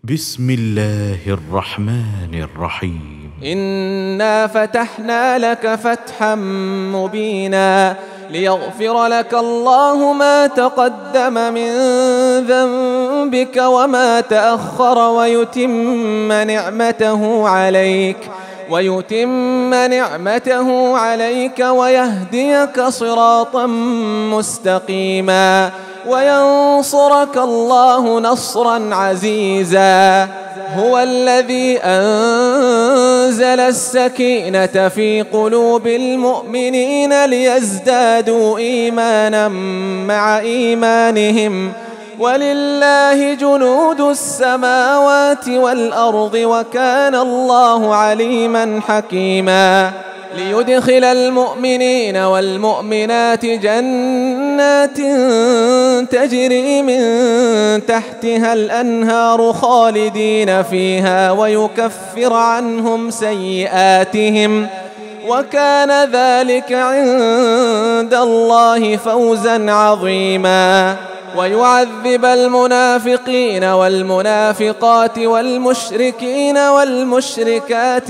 بسم الله الرحمن الرحيم. إنا فتحنا لك فتحا مبينا ليغفر لك الله ما تقدم من ذنبك وما تأخر ويتم نعمته عليك ويهديك صراطا مستقيما وينصرك الله نصرا عزيزا. هو الذي أنزل السكينة في قلوب المؤمنين ليزدادوا إيمانا مع إيمانهم ولله جنود السماوات والأرض وكان الله عليما حكيما. ليدخل المؤمنين والمؤمنات جنات تجري من تحتها الأنهار خالدين فيها ويكفر عنهم سيئاتهم وكان ذلك عند الله فوزا عظيما. ويعذب المنافقين والمنافقات والمشركين والمشركات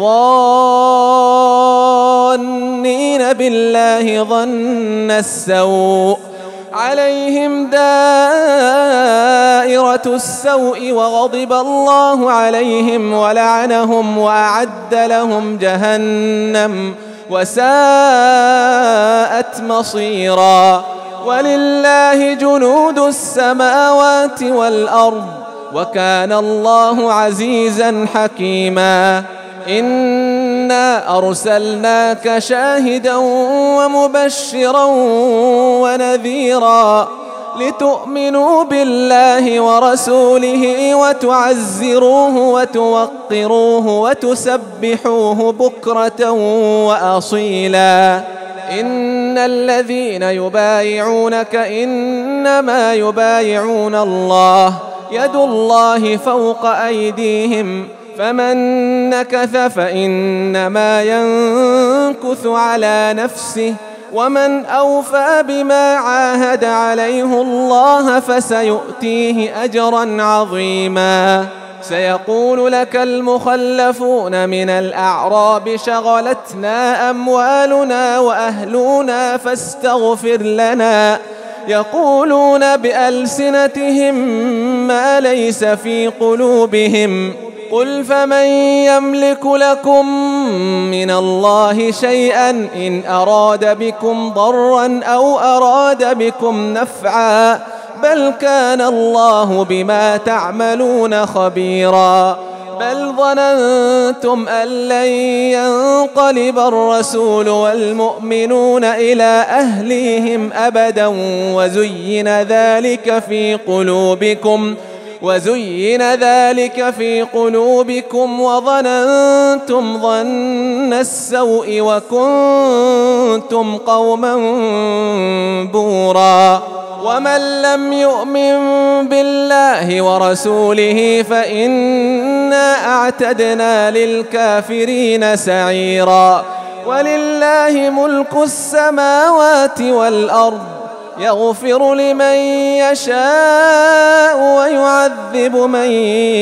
الظانين بالله ظن السوء عليهم دائرة السوء وغضب الله عليهم ولعنهم وأعد لهم جهنم وساءت مصيرا. ولله جنود السماوات والأرض وكان الله عزيزا حكيما. إنا أرسلناك شاهدا ومبشرا ونذيرا لتؤمنوا بالله ورسوله وتعزروه وتوقروه وتسبحوه بكرة وأصيلا. إن الذين يبايعونك إنما يبايعون الله يد الله فوق أيديهم فمن نكث فإنما ينكث على نفسه ومن أوفى بما عاهد عليه الله فسيؤتيه أجرا عظيما. سيقول لك المخلفون من الأعراب شغلتنا أموالنا وأهلنا فاستغفر لنا يقولون بألسنتهم ما ليس في قلوبهم قل فمن يملك لكم من الله شيئا إن أراد بكم ضرا أو أراد بكم نفعا بل كان الله بما تعملون خبيرا. بل ظننتم أن لن ينقلب الرسول والمؤمنون إلى أهليهم أبدا وزين ذلك في قلوبكم وظننتم ظن السوء وكنتم قوما بورا. ومن لم يؤمن بالله ورسوله فإنا أعتدنا للكافرين سعيرا. ولله ملك السماوات والأرض يغفر لمن يشاء ويعذب من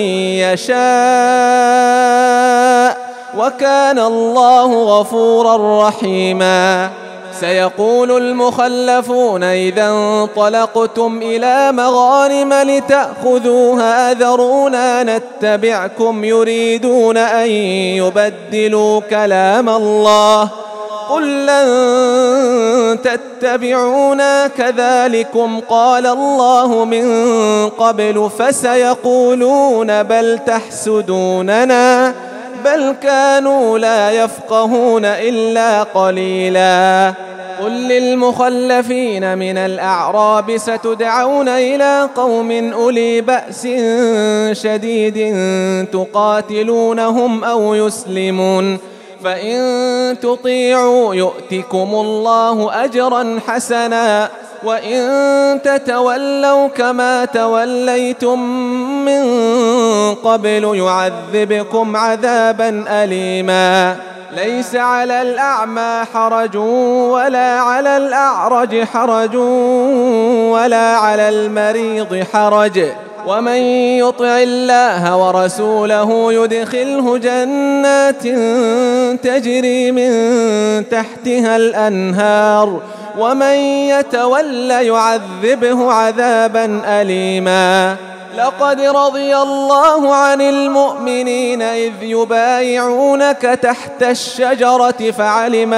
يشاء وكان الله غفورا رحيما. سيقول المخلفون إذا انطلقتم إلى مغانم لتأخذوها ذرونا نتبعكم يريدون أن يبدلوا كلام الله قل لن تتبعونا كذلكم قال الله من قبل فسيقولون بل تحسدوننا بل كانوا لا يفقهون إلا قليلا. قل للمخلفين من الأعراب ستدعون إلى قوم أولي بأس شديد تقاتلونهم أو يسلمون فإن تطيعوا يؤتكم الله أجرا حسنا وإن تتولوا كما توليتم من قبل يعذبكم عذابا أليما. ليس على الأعمى حرج ولا على الأعرج حرج ولا على المريض حرج ومن يطع الله ورسوله يدخله جنات تجري من تحتها الأنهار ومن يتولى يعذبه عذابا أليما. لقد رضي الله عن المؤمنين إذ يبايعونك تحت الشجرة فعلم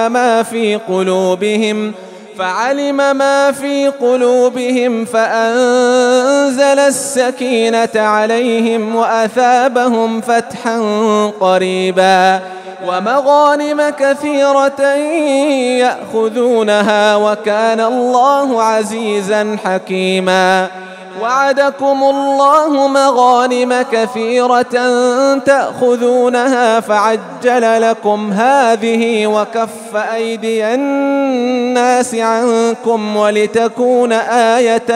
ما في قلوبهم فأنزل السكينة عليهم وأثابهم فتحا قريبا ومغانم كثيرة يأخذونها وكان الله عزيزا حكيما. وعدكم الله مغانم كثيرة تأخذونها فعجل لكم هذه وكف أيدي الناس عنكم ولتكون آية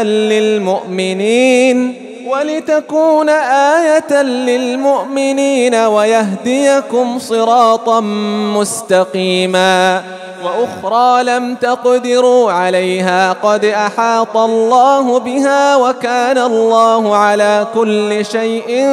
للمؤمنين ويهديكم صراطا مستقيما. وأخرى لم تقدروا عليها قد أحاط الله بها وكان الله على كل شيء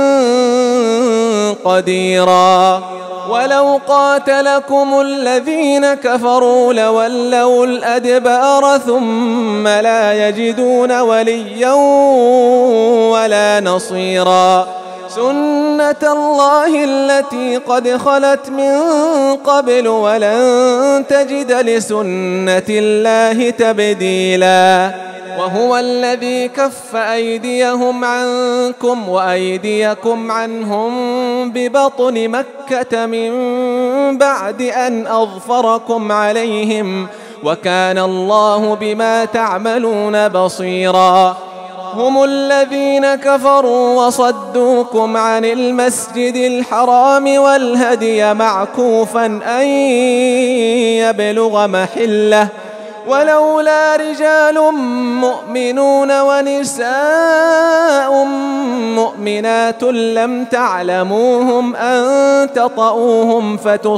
قديرا. ولو قاتلكم الذين كفروا لولوا الأدبار ثم لا يجدون وليا ولا نصيرا. سنة الله التي قد خلت من قبل ولن تجد لسنة الله تبديلا. وهو الذي كف أيديهم عنكم وأيديكم عنهم ببطن مكة من بعد أن أظفركم عليهم وكان الله بما تعملون بصيرا. هم الذين كفروا وصدوكم عن المسجد الحرام والهدي معكوفا أن يبلغ محله ولولا رجال مؤمنون ونساء مؤمنات لم تعلموهم أن تطؤوهم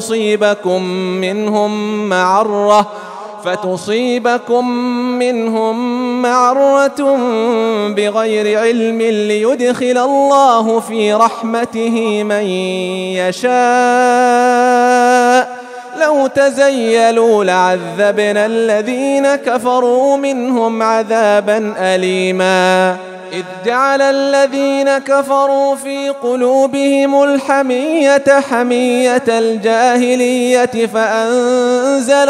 فتصيبكم منهم معرة بغير علم ليدخل الله في رحمته من يشاء. لو تزيلوا لعذبنا الذين كفروا منهم عذابا أليما. إذ جعل الذين كفروا في قلوبهم الحمية حمية الجاهلية فأنزل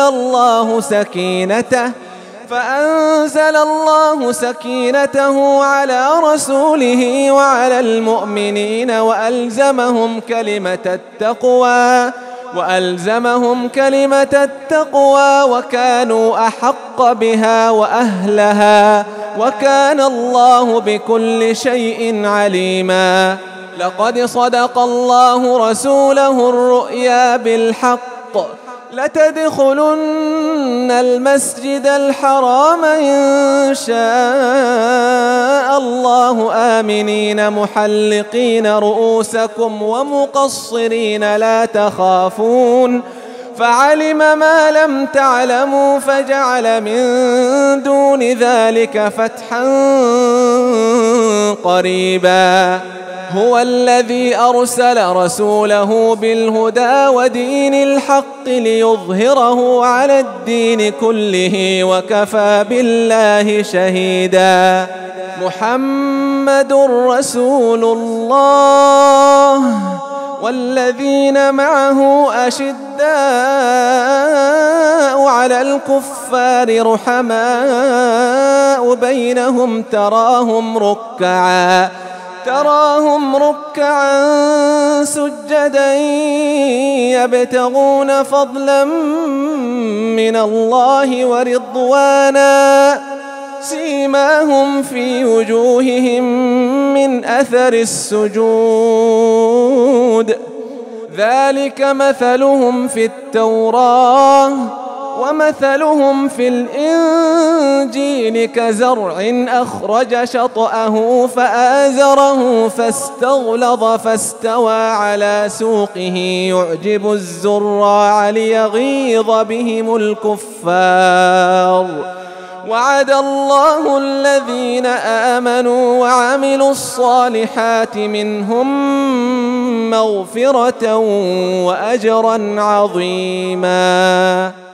الله سكينته على رسوله وعلى المؤمنين وألزمهم كلمة التقوى وكانوا أحق بها وأهلها وكان الله بكل شيء عليما. لقد صدق الله رسوله الرؤيا بالحق لتدخلن المسجد الحرام إن شاء الله آمنين محلقين رؤوسكم ومقصرين لا تخافون فعلم ما لم تعلموا فجعل من دون ذلك فتحا قريبا. هو الذي أرسل رسوله بالهدى ودين الحق ليظهره على الدين كله وكفى بالله شهيدا. محمد رسول الله والذين معه أشداء على الكفار رحماء بينهم تراهم ركعا سجدا يبتغون فضلا من الله ورضوانا سيماهم في وجوههم من أثر السجود ذلك مثلهم في التوراة ومثلهم في الإنجيل كزرع أخرج شطأه فآزره فاستغلظ فاستوى على سوقه يعجب الزراع ليغيظ بهم الكفار وعد الله الذين آمنوا وعملوا الصالحات منهم مغفرة وأجرا عظيما.